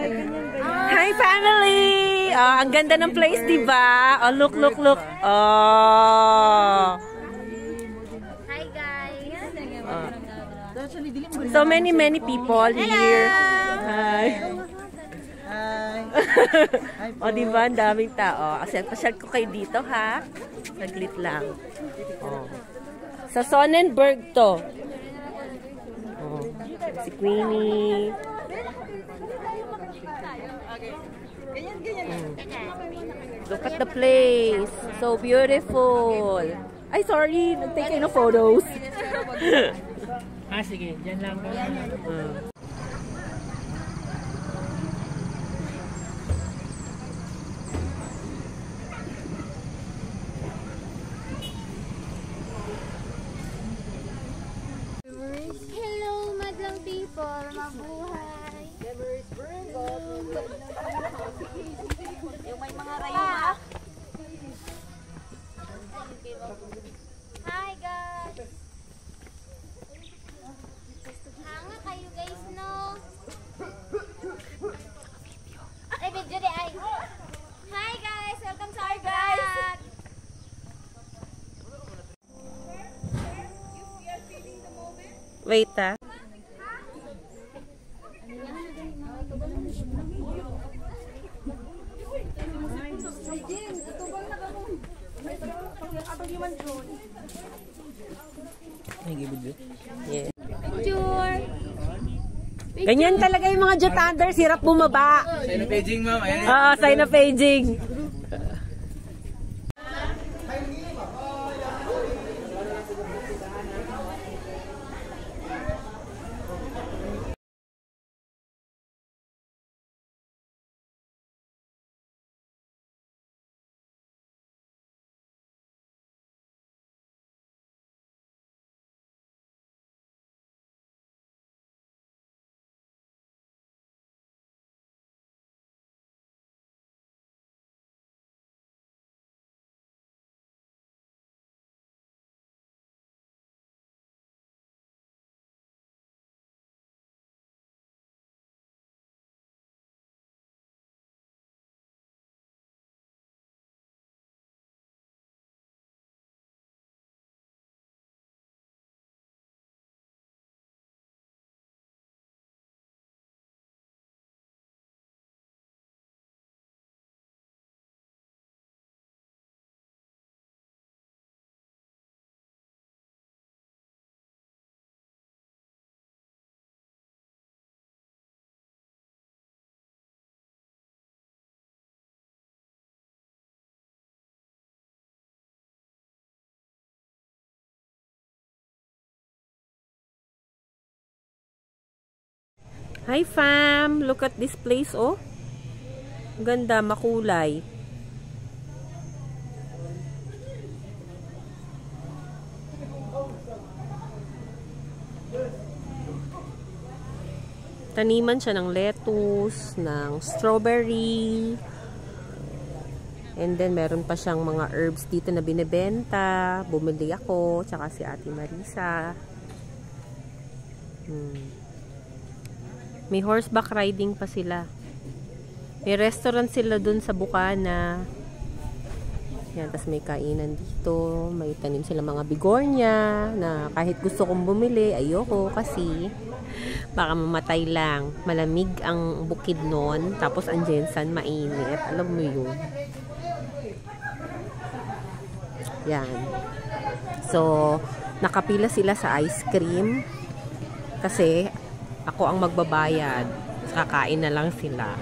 Hi, family! Oh, ang ganda ng place, diba? Oh, look, look, look. Oh. Hi, guys. So many people here. Hi. O, diba? Ang daming tao. Pasyal ko kayo dito, ha? Saglit lang. Oh. Sa Sonnenberg to. Oh. Si Queenie. Look at the place. So beautiful. Ay, sorry. Nag-take kayo ng photos. Sige. Diyan lang. Hello, madlang people. Mabuhay. Yung may mga rayuan. Hi, guys. Hanga kayo, guys, no? Ay, video di ay. Hi, guys. Welcome to our vlog. Wait, ah. Yeah. Picture. Ganyan talaga yung mga Jutanders, hirap bumaba. Sign of paging, ma'am. Oo, sign of paging. Hi fam! Look at this place, oh. Ganda, makulay. Taniman siya ng lettuce, ng strawberry. And then, meron pa siyang mga herbs dito na binibenta. Bumili ako, tsaka si Ate Marisa. May horseback riding pa sila. May restaurant sila dun sa Bukana. Yan, tas may kainan dito. May tanim sila mga bigornia na kahit gusto kong bumili, ayoko kasi baka mamatay lang. Malamig ang bukid nun. Tapos ang Jensen mainit. Alam mo yun. Yan. So, nakapila sila sa ice cream. Kasi ako ang magbabayad. Kakain na lang sila.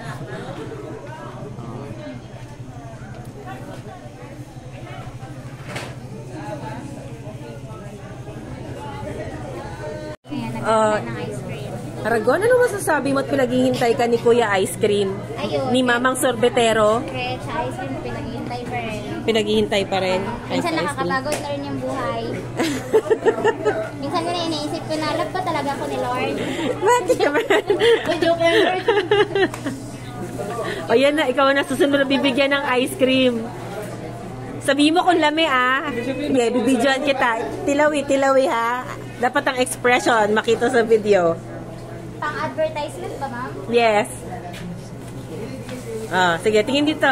Aragon, ano masasabi mo at pinaghihintay ka ni Kuya Ice Cream? Ayun. Ni Mamang Sorbetero? Kaya sa ice cream, pinaghihintay pa rin. Pinaghihintay pa rin? Minsan nakakapagod na rin yung buhay. Minsan ko na iniisip ko na, love pa talaga ako ni Lord. Bakit naman? Joke lang, Lord. O yan na, ikaw na susunod na bibigyan ng ice cream. Sabihin mo kung lami ah. Yeah, bibidyoan kita. Tilawi ha. Dapat ang expression makita sa video. Pang-advertisement ba, ma'am? Yes. Ah, sige, tingin dito.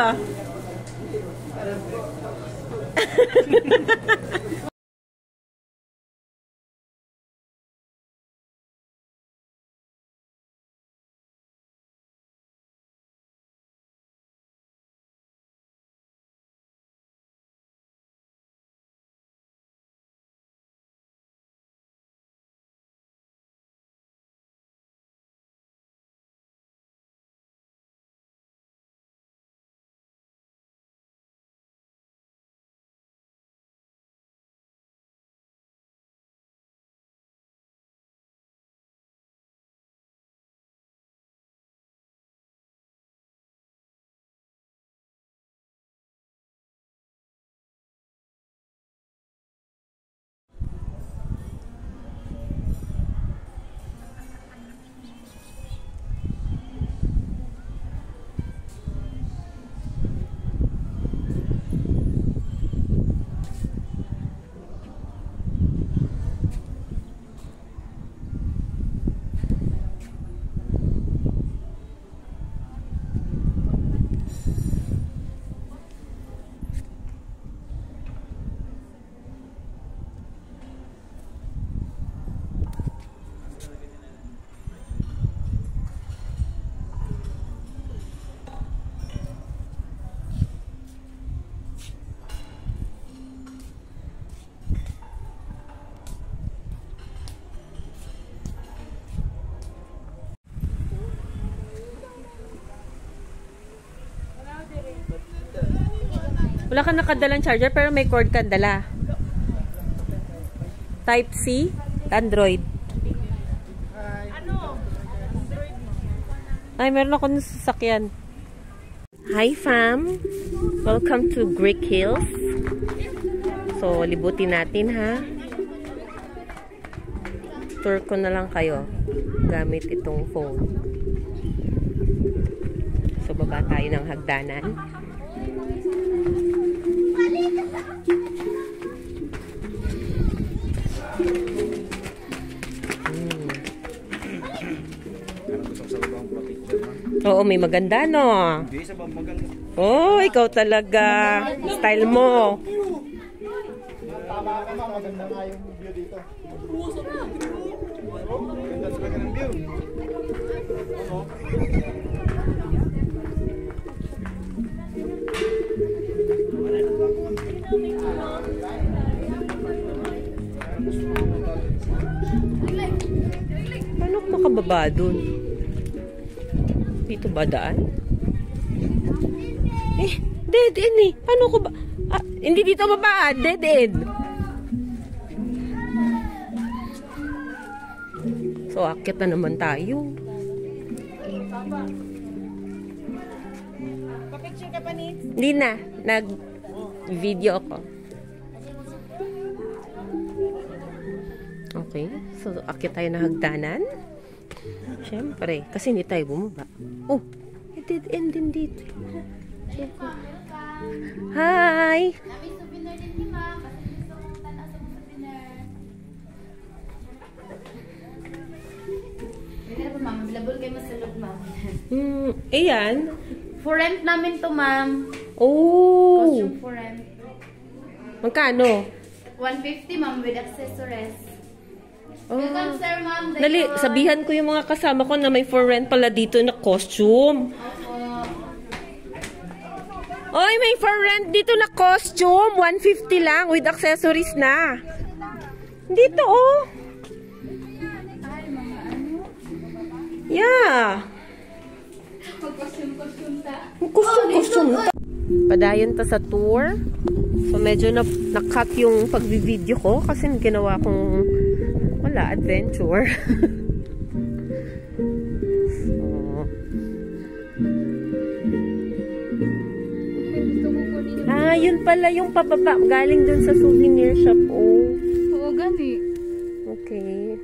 Wala ka nakadalang charger pero may cord ka dala. Type C, Android. Ay, meron ako ng sasakyan. Hi fam! Welcome to Greek Hills. So, libutin natin ha. Tour ko na lang kayo gamit itong phone. So, baba tayo ng hagdanan. Oo, may maganda, no? Oh, ikaw talaga. Style mo. Tama ka ma, maganda nga yung view dito. Ganda talaga ng view. Paano makababa dun? Dito ba daan? Dead end eh. Paano ko ba? Ah, hindi dito baba. Dead end. So, akit na naman tayo. Papicture ka pa ni? Hindi na. Nag-video ako. Okay. So, akit tayo na hagdanan. Siyempre. Kasi hindi tayo bumaba. Oh! Dead end din dito. Hi! Nami souvenir din ni ma'am. Kasi gusto kong tanaw sa souvenir. Pwede po ma'am. Available kayo masalog ma'am. Ayan. For rent namin to ma'am. Oh! Costume for rent. Magkano? 150 ma'am with accessories. Oh. Welcome sir ma'am. Dali, sabihan ko yung mga kasama ko na may for rent pala dito na costume. Oy, may for rent dito na costume. 150 lang with accessories na. Dito, oh. Ay, mga ano? Yeah. Costume ta. Costume. Padayon ta sa tour. So, medyo na-cut yung pag-video ko kasi ginawa kong wala, adventure. Yun pala yung pababa. Galing dun sa souvenir shop. Oh. Oo, gani. Okay.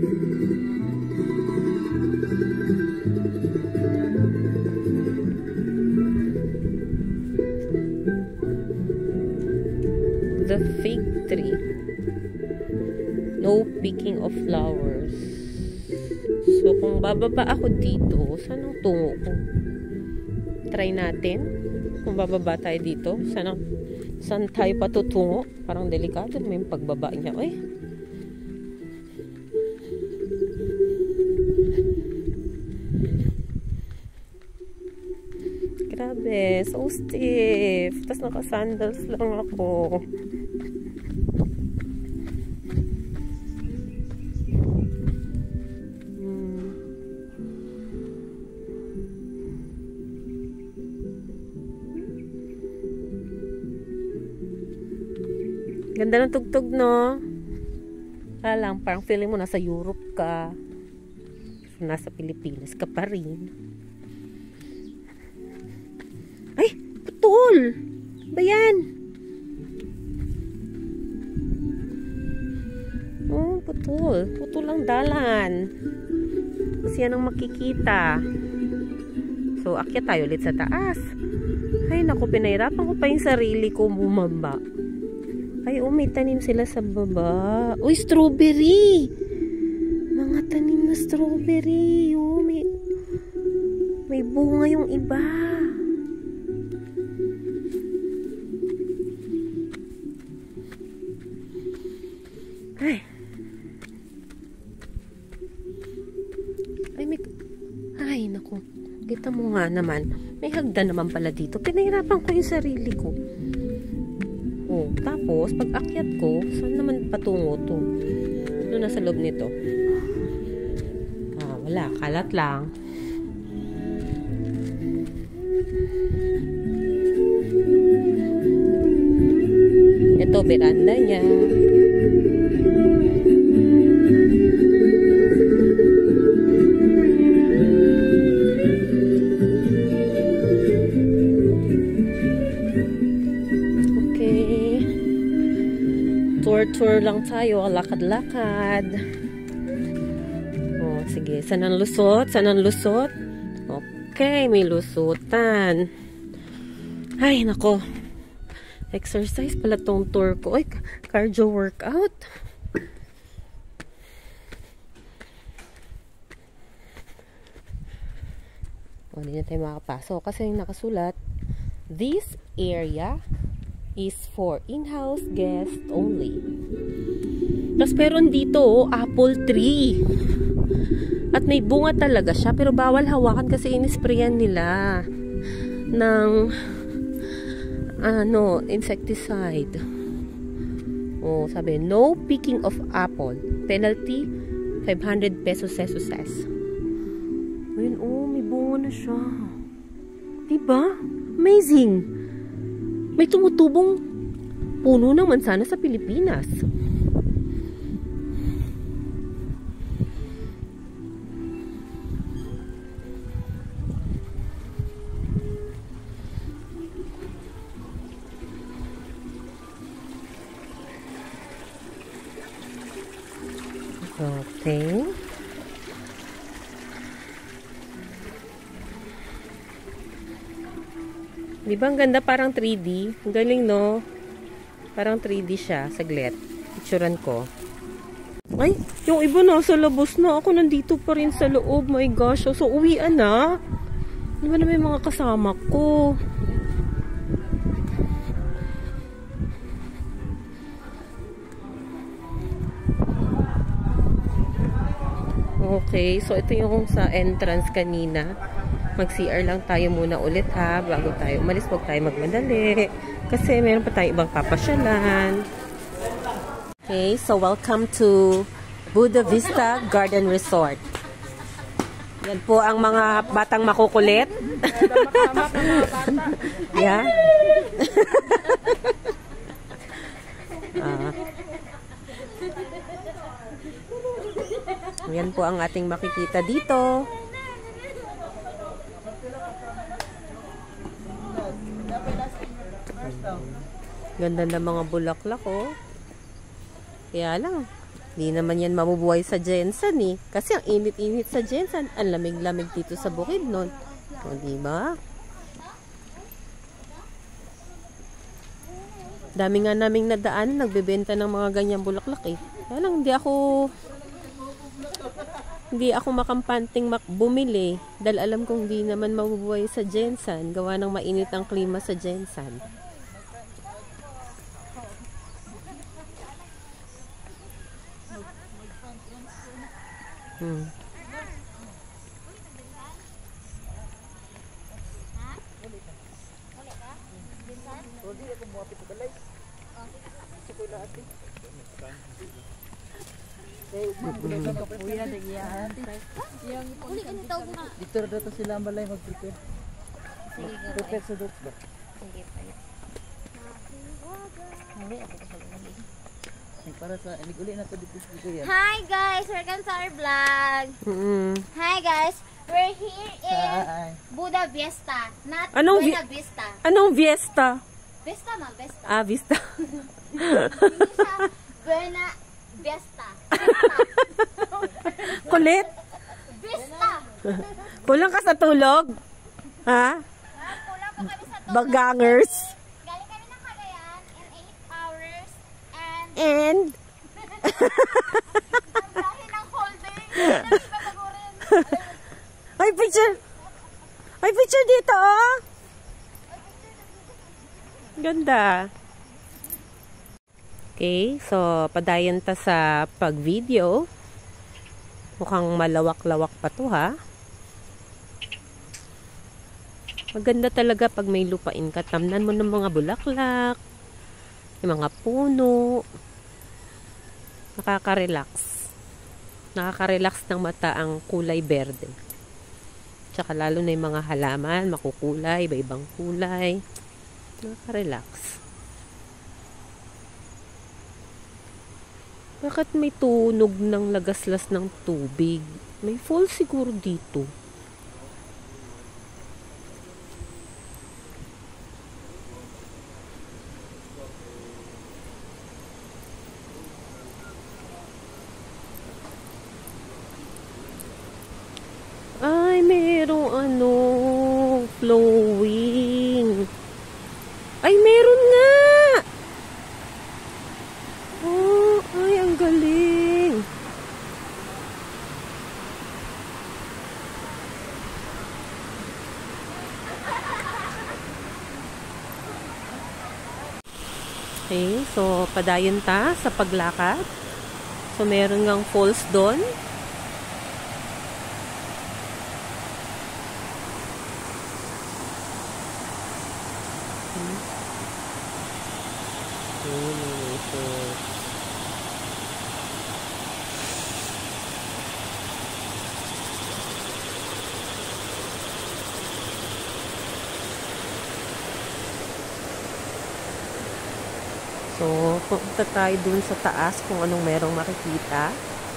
The fig tree. No picking of flowers. So, kung bababa ako dito, saan ang tungo ko? Try natin. Kung bababa tayo dito. Saan tayo patutungo? Parang delikado. May pagbaba niya. Uy. Grabe. So stiff. Tapos naka-sandals lang ako. Ganda ng tugtog, no? Lang, parang feeling mo nasa Europe ka. Nasa Pilipinas ka pa rin. Ay! Putol! Ba yan? Oh, putol. Putol ang dalan. Kasi yan ang makikita. So, akyat tayo ulit sa taas. Ay, naku, pinahirapan ko pa yung sarili ko bumaba. Ay, may tanim sila sa baba. Uy, strawberry! Mga tanim na strawberry. Oh, may bunga yung iba. Ay. Ay, naku. Kita mo nga naman. May hagdan naman pala dito. Pinahirapan ko yung sarili ko. Oh, tapos, pag akyat ko, saan naman patungo to? Doon na sa loob nito. Wala. Kalat lang. Ito, veranda niya. Tour lang tayo, lakad-lakad. Oh, sige, saan ang lusot? Saan ang lusot? Okay, may lusutan. Ay, nako. Exercise pala tong tour ko. Ay, cardio workout. Oh, hindi na tayo makapasok kasi yung nakasulat, this area is for in-house guests only. Tapos meron dito, apple tree. At may bunga talaga siya, pero bawal hawakan kasi inisprayan nila ng insecticide. Oh, sabi, no picking of apple. Penalty, 500 pesos sesos. Ayun, may bunga na siya. Diba? Amazing! May tumutubong puno ng mansana sa Pilipinas. Okay. Di ba ang ganda, parang 3D? Ang galing, no? Parang 3D siya. Saglit. Picturean ko. Ay, yung iba nasa labas na. Ako nandito pa rin sa loob. My gosh. So, uwian na. Di ba na may mga kasama ko? Okay. So, ito yung sa entrance kanina. Mag-CR lang tayo muna ulit ha, bago tayo umalis. Huwag tayo magmadali kasi meron pa tayong ibang papasyalan. Okay, so welcome to Buda Vista Garden Resort. Yan po ang mga batang makukulit. Yeah. Yan po ang ating makikita dito. Ganda ng mga bulaklak, oh. Kaya lang, hindi naman yan mabubuhay sa Jensen, eh. Kasi ang init-init sa Jensen, ang lamig-lamig dito sa bukid nun. O, diba? Dami nga naming nadaan, nagbebenta ng mga ganyang bulaklak, eh. Kaya lang, hindi hindi ako makampanting bumili dahil alam kong hindi naman mabubuhay sa Jensan. Gawa ng mainit ang klima sa Jensan. Dito dito sila malay mag-prepare. Prepare sa dots ba? Para sa uli na to dito yan. Hi guys, welcome to our vlog. Hi guys, we're here in Buda Vista, not Buena Vista. Anong Fiesta? Vista ma'am, Vista. Ah, Vista. Hindi siya Buena Vista. Kulit? Vista. Kulang ka sa tulog? Ha? Kulang po kami sa tulog. Bagangers? Galing kami ng Cagayan in 8 hours and And? ang lahi ng holding. Ay, picture! Ay, picture dito, oh! Ganda. Okay, so padayon ta sa pag-video. Mukhang malawak-lawak pa to, ha? Maganda talaga pag may lupain ka. Tamnan mo ng mga bulaklak, yung mga puno. Nakaka-relax. Nakaka-relax ng mata ang kulay berde. Tsaka lalo na yung mga halaman, makukulay, iba-ibang kulay. Nakaka-relax. Bakit may tunog ng lagaslas ng tubig? May fall siguro dito. Ay, merong flowing. Ay, meron nga! Oh, ay, ang galing. Okay, so padayon ta sa paglakad. So meron ngang falls doon. So, pupunta tayo dun sa taas kung anong merong makikita.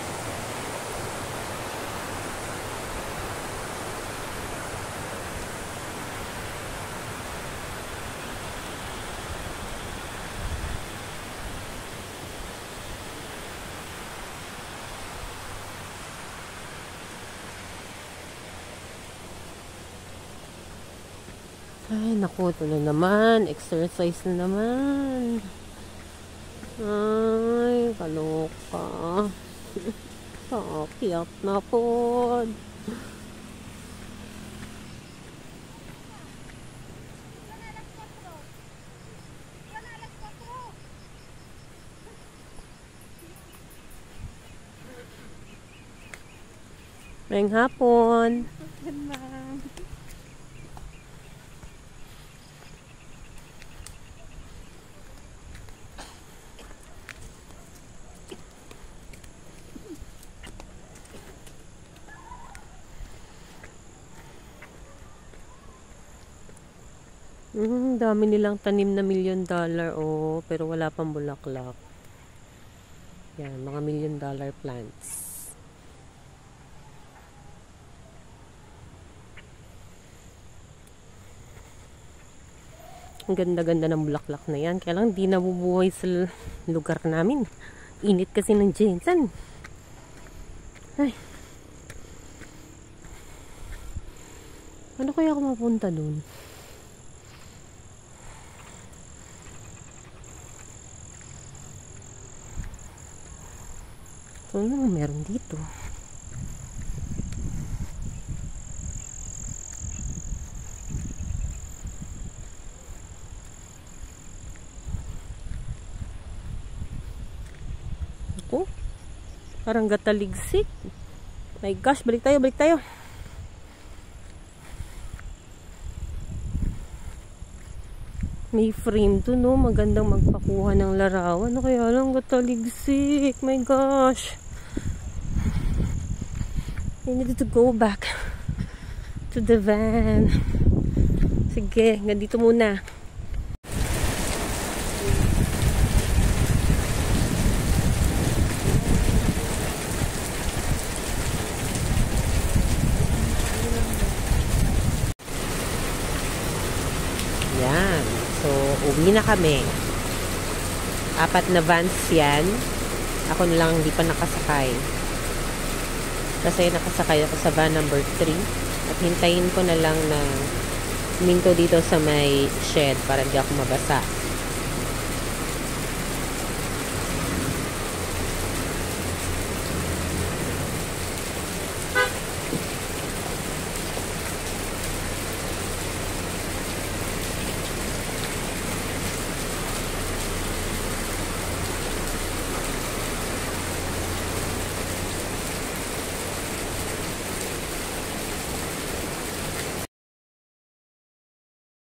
Ay, naku, ito na naman. Exercise na naman. Ay, kaloka. Pakiyak na po. Ngayong hapon. Dami nilang tanim na $1 million, oh, pero wala pang bulaklak. Yan, mga $1 million plants. Ang ganda-ganda ng bulaklak na yan. Kaya lang di nabubuhay sa lugar namin. Init kasi ng Jensen. Ay. Ano kaya ako mapunta dun? Ano naman meron dito? Parang gataligsik. My gosh, balik tayo, balik tayo. May frame to, no? Magandang magpakuha ng larawan. Ano kaya lang gataligsik? My gosh. I need to go back to the van. Sige, hanggang dito muna. Yan. So, uwi na kami. 4 na vans yan. Ako na lang hindi pa nakasakay. Kasi nakasakay ako sa van number 3. At hintayin ko na lang na huminto dito sa may shed para hindi ako mabasa.